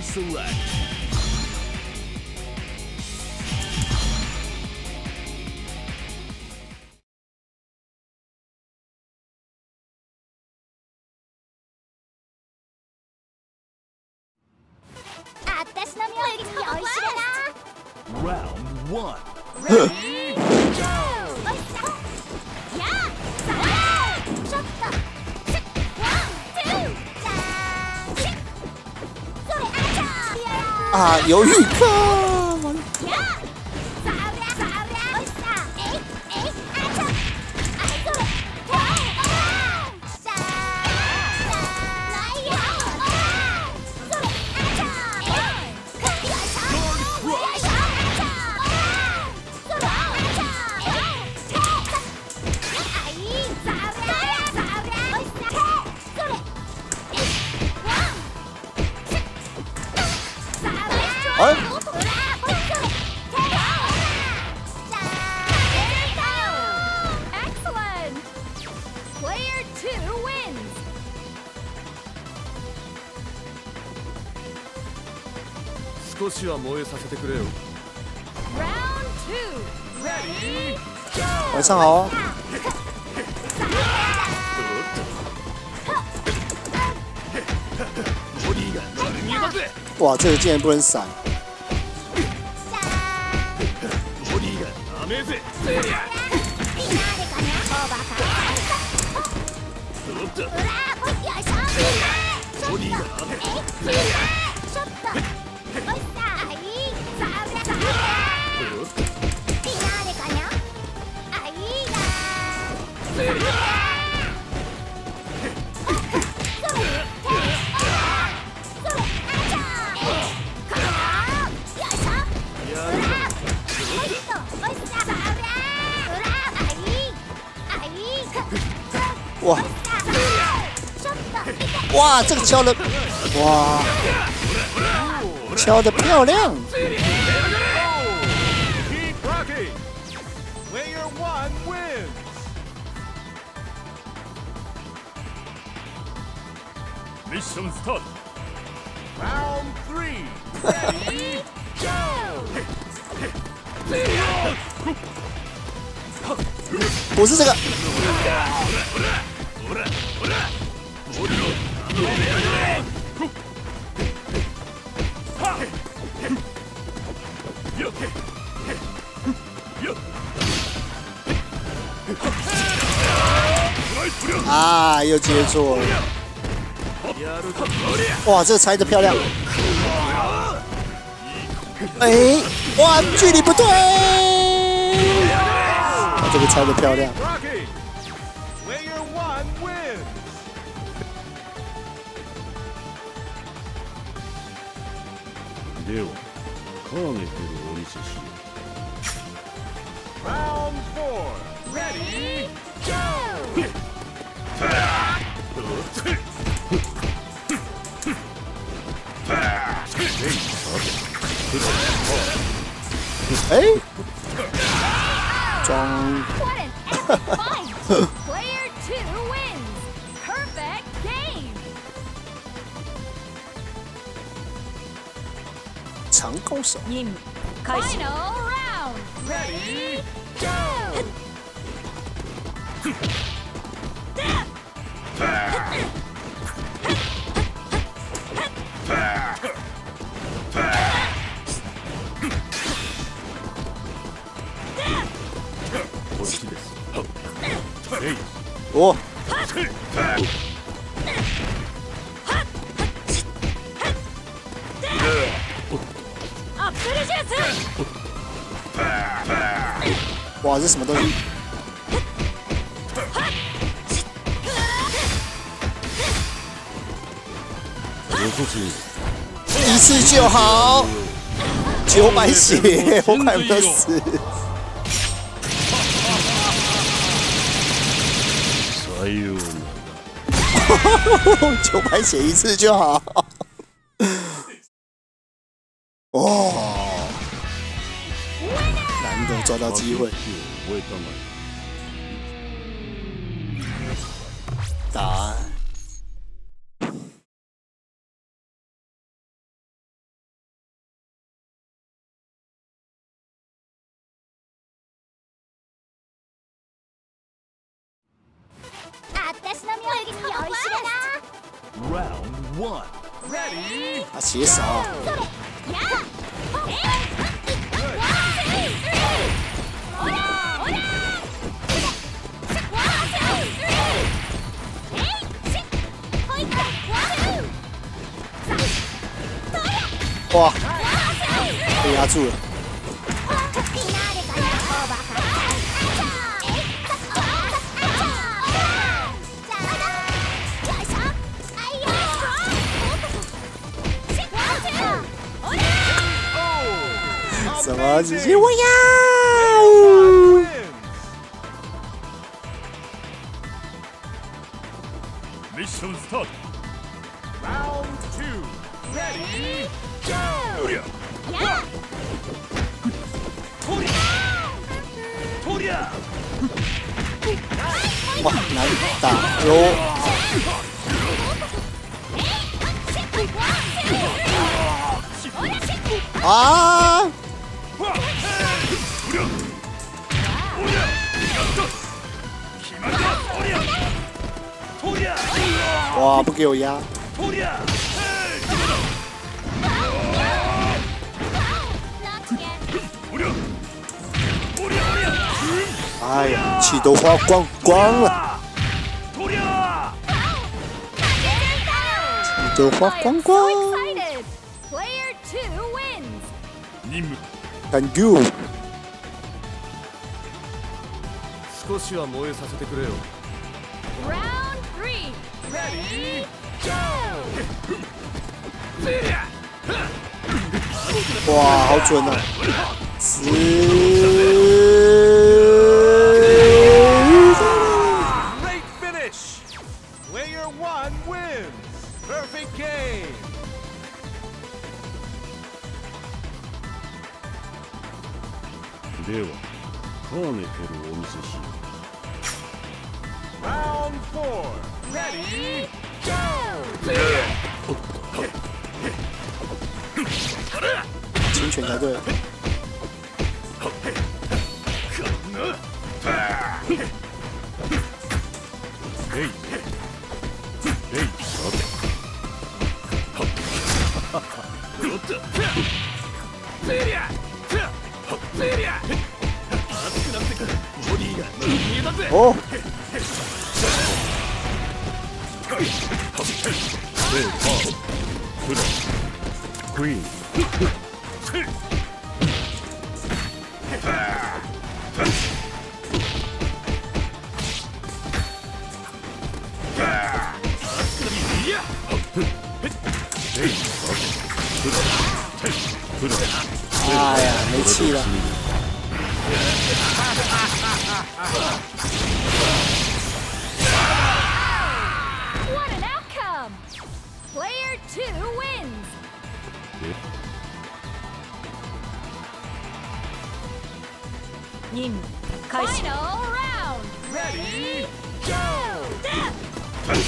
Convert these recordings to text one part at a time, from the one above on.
select. Round 1. Ready, go! 아, 여유있다. Excellent! Player 2 wins! Round 2. Ready, go! 晚上好。哇，这个竟然不能闪！哇！哇，这个敲的，哇，敲的漂亮！ Keep rocking. Player 1 wins. Mission start. Round 3. Ready, go! 不是这个。啊，又接错了。哇，这个拆的漂亮。哎，哇，距离不对。这个拆的漂亮。 Player 1 wins. では、カーネテルをお見せしよう。 Round 4. Ready, go! 哎，装。 What an epic fight! Player 2 wins! Perfect game! 长高手。 Final round! Ready, go! こっちです。 お。 アップルジュース！ 哇，这什么东西？一次就好。900血，我快不死。900血一次就好。哦，难得抓到机会。答案。 Round 1. Ready? 啊，起手。哇，被压住了。什么直接我呀 Mission start. Round 2. Ready? Go! Toria! 哇，难打哟！啊！哇，不给我压！哎呀，气都花光了，气都花光光。 Player 2 wins. Thank you。 少しは燃えさせてくれよ。 Round 3. Ready? Go! 哇，好准啊！ Great finish! Player 1 wins! Perfect game! ではカーネテルをお見せしよ Round 4. Ready? Go! 侵权才对。 レイおクイーン哎呀，没气了。 What an outcome! Player 2 wins. 任務開始。Final round. Ready? Go!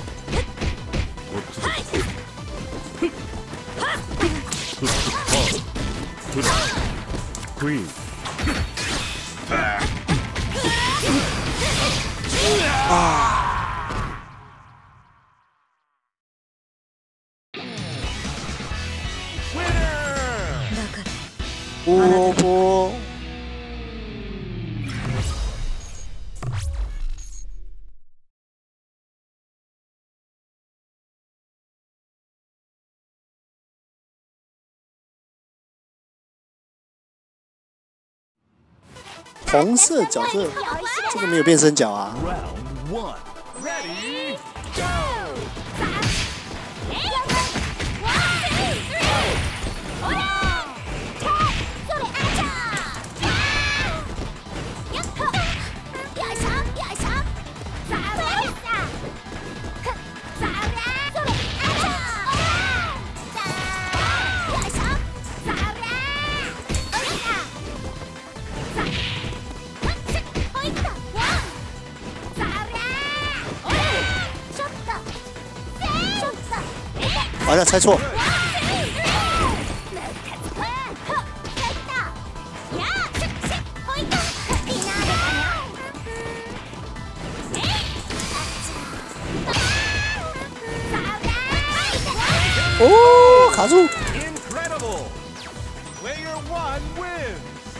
クイーン乌波。红色角色，这个没有变身角啊。 Round 1. Ready? Go! 完了，猜错。 卡住。 Incredible! Player 1 wins!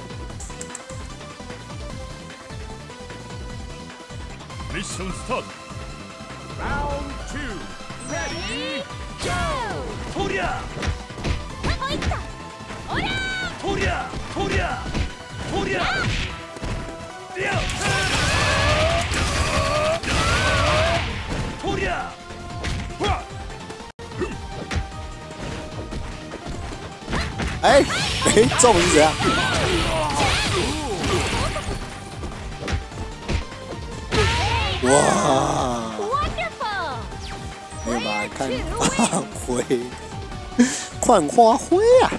Mission start. Round 2. Ready, go! とりゃおいったおらとりゃとりゃとりゃいやとりゃ哎哎，中是怎样？哇， Wonderful! 没有吧？看灰，看花灰啊！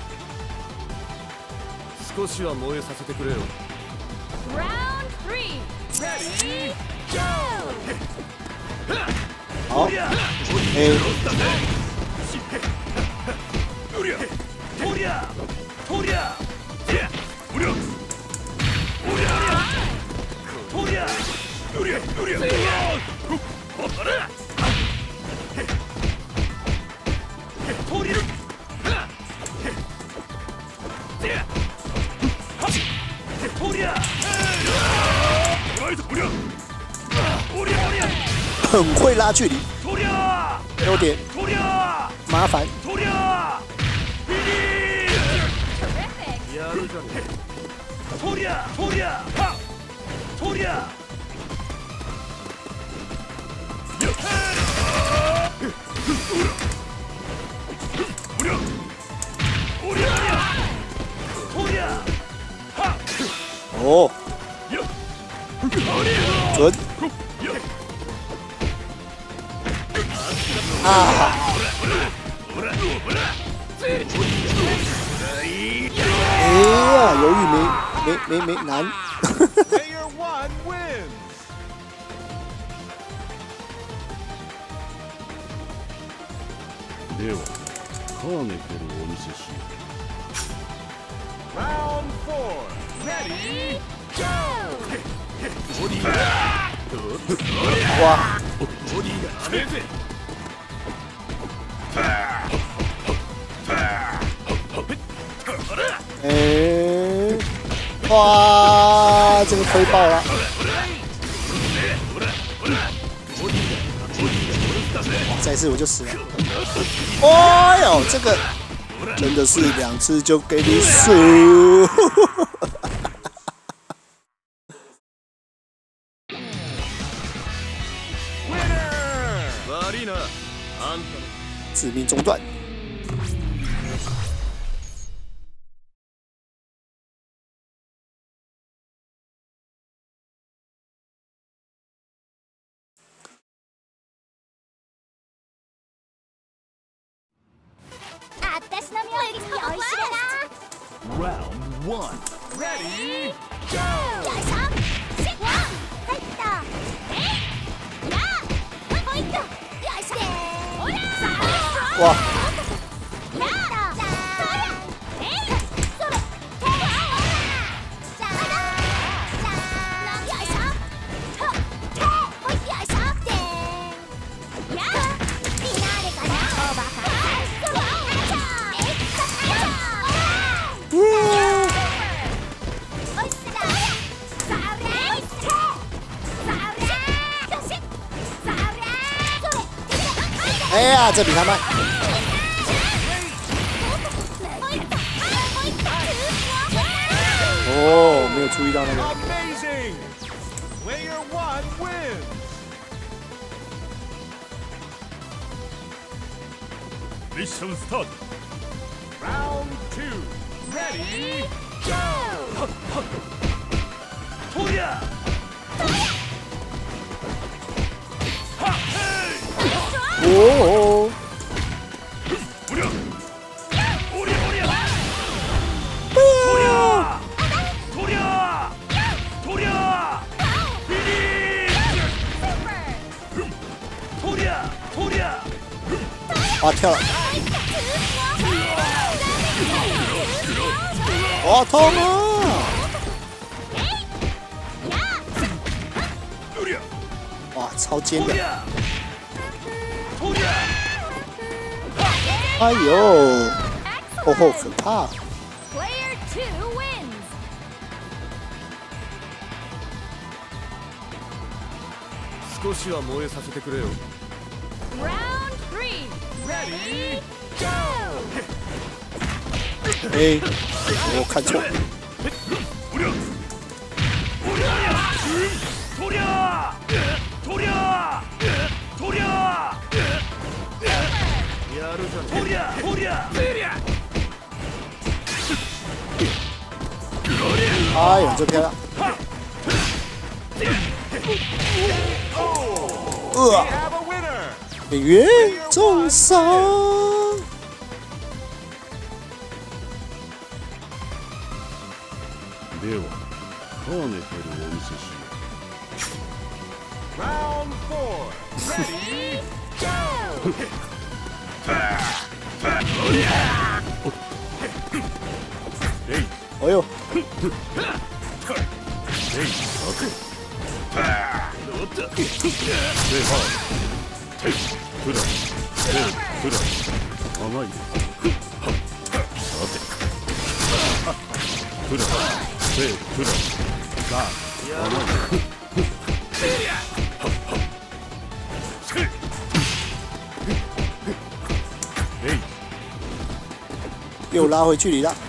少しは燃えさせてくれよ。 Round 3. Ready, Go! 好，哎， とりゃとりゃとりゃおりゃおりゃとりゃおりゃおりゃあれとりゃとりゃおりゃおりゃおりゃ很会拉距离， とりゃ有点とりゃ麻烦。 とりゃビリー Terrific! やるじゃねとりゃとりゃはとりゃおりゃおりゃとりゃは哦， よ准啊！哎呀，犹豫没难。 Player 1 wins! ではカーネフェルをお見せしよ Round 4. Ready, go! 哇， ボディがダメぜ哎，哇，这个推爆了！哇，再次我就死了。哎呦，这个真的是2次就给你输。 悪いな。あんたの致命中断。 あたしの料理に酔いしれな Round 1. Ready, go! よいしょしっ入ったえいやほいっとよいしょおらさあ哇， やったそれえいそれてわじゃあよいしょほってほいよいしょでやみんなでかなおばかそれあちゃえいっとあちゃおいしださあれおいしださあれよしさあれそれ哎呀，这比他慢。哦，没有注意到那个。 Amazing! Player 1 wins! Mission start. Round 2. Ready, go! とりゃはへい哦， おりゃおりゃおりゃとりゃとりゃとりゃビリーとりゃとりゃ啊，跳了。好痛啊！ とりゃ哇，超尖的。 とりゃとりゃ哎呦，哦吼，可怕！ Player 2 wins. 少しは燃えさせてくれよ。 Round 3. Ready, go! 哎，我看错。 とりゃとりゃとりゃやるじゃねとりゃとりゃ哎呦，这漂亮！ We have a winner! 演员重伤。 ではカーネヘルをお見せしよ Round 4. Ready, go! 哎呦， ふだふだ甘いでさてふだふださあ甘い又拉回距离了。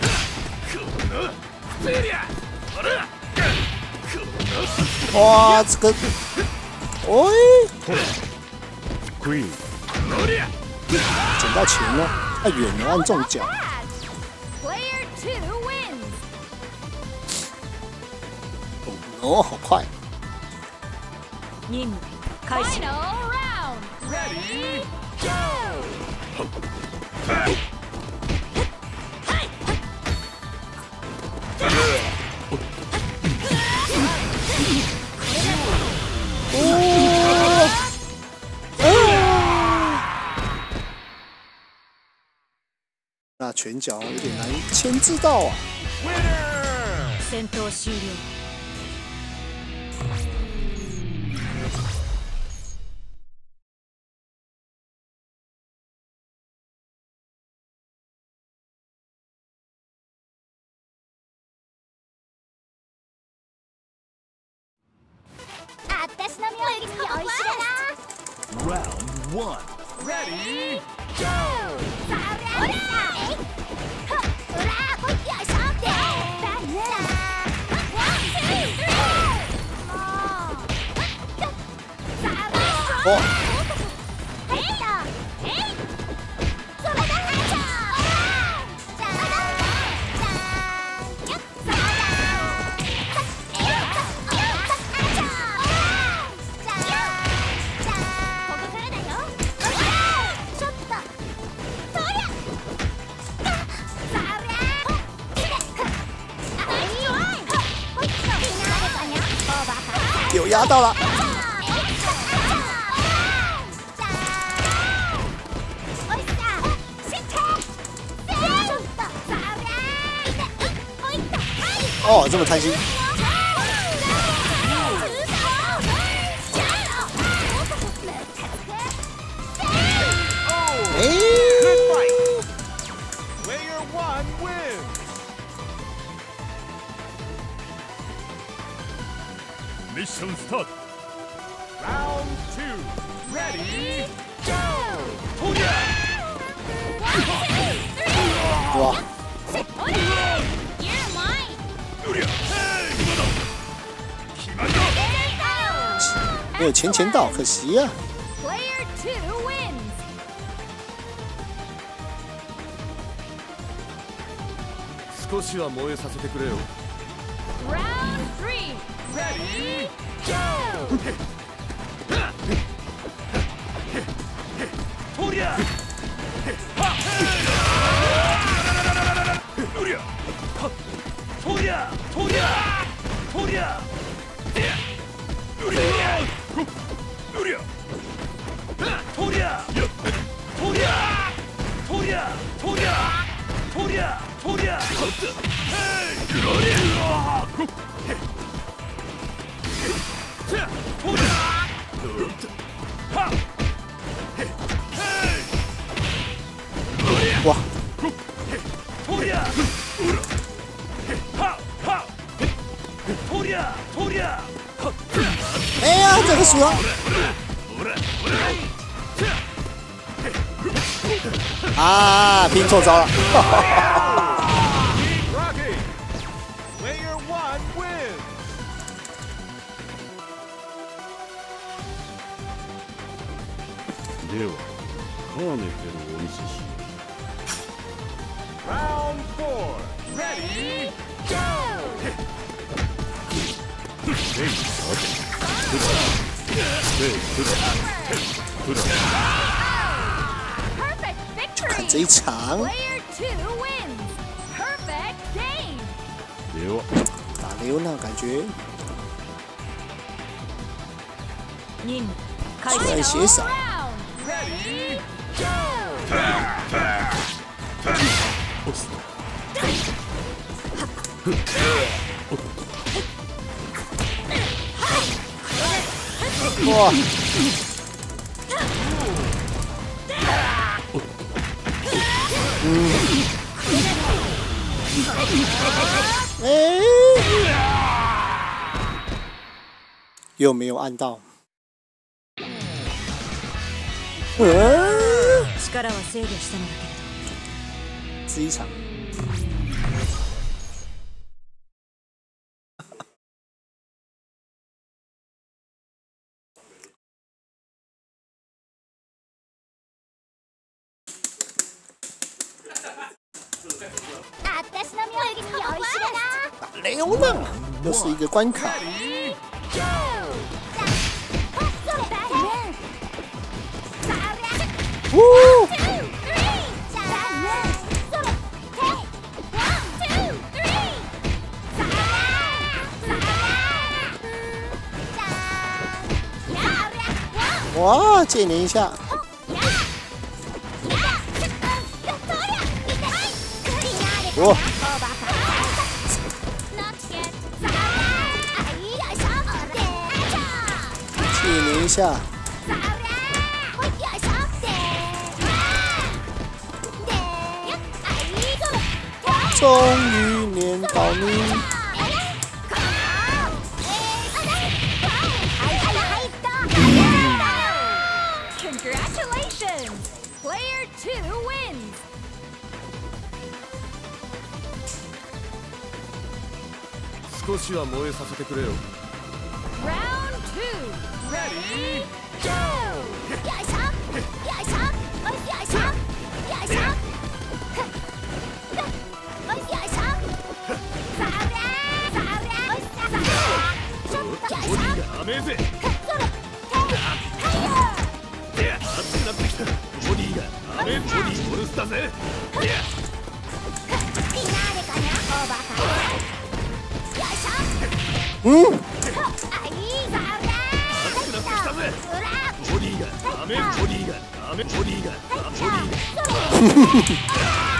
哇，这个，哎， Queen 捡到钱了，太远了，按中脚。 Player 2 wins. 哦，好快！ Final round. Ready, go! 那拳脚有点难牵制到啊。 Winner! 戦闘終了。あたしの料理に美味しいだな。 Round 1. Ready, go! ほらほらほいよいしょってだねワンツースリーお、 はいよへいそれだはいちゃじゃんじゃんそれだえいはいちゃじゃんじゃんここからだよちょっとそりゃ有压到了。哦，这么贪心。哎， Good fight! Player 1 wins! Mission start. Round 2. Ready, go! とりゃ哇， うりゃ今だ決まりだ没有前到，可惜啊。 Player 2 wins. 少しは燃えさせてくれよ。 Round 3. Ready, go! とりゃうりゃとりゃとりゃとりゃうりゃうりゃとりゃとりゃとりゃとりゃとりゃとりゃとりゃ哇！ 토리야哈哈토리야 토리야 哎呀，这个输了。啊，拼错招了。 Keep rocking. Player 1 wins. ではカーネテルをお見せしよ Round 4. Ready, go! う。えい、さて。フラ。 Perfect 看 victory. 这一场， Player 2 wins. Perfect game. では打雷欧那感觉任務虽然血少， Ready, go! 哇！哎，有没有按到？ 力は制御したのだけれど这一场。 私の妙義に酔いしれな雷欧那又是一个关卡。 Ready, 呜！ 哇，借你一下。哇！借你一下。终于连到你。 Congratulations! Player 2 wins! 少しは燃えさせてくれよ。 Round 2! Ready, go! よいしょよいしょおいよいしょよいしょおいよいしょさあおいさあちょっとよいしょやめぜ。熱くなってきた。ボディがダメ。ボディオルスだぜ。 うん。 熱くなってきたぜ。ボディがダメ。ボディがダメ。ボディがダメ。ボディが。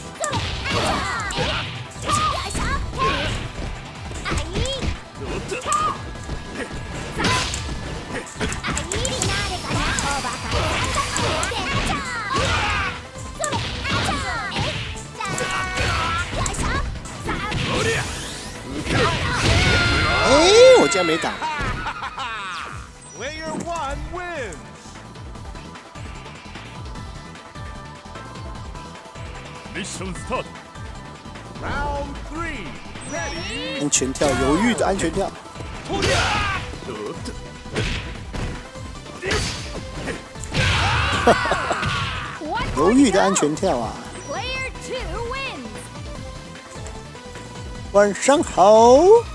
哎，我竟然没打。 Player 1 wins. ミッションスタート。 Round 3. Ready, 安全跳，犹豫的安全跳。犹豫的安全跳啊！ Player 2 wins! 晚上好。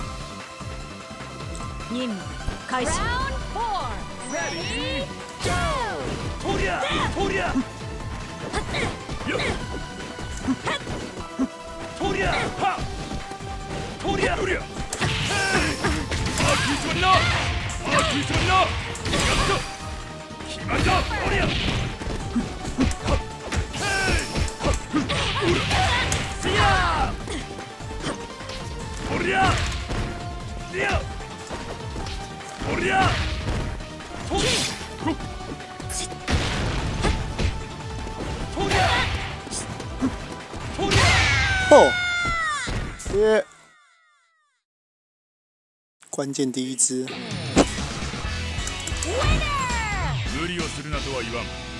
任務開始 Round 4 ready, go! トリアトリアトリアはトリアトリア決まりな決まりなやった決まりだトリアせやトリアせやトリアトリアトリア哦，耶！关键第一只。 無理をするなとは言わん。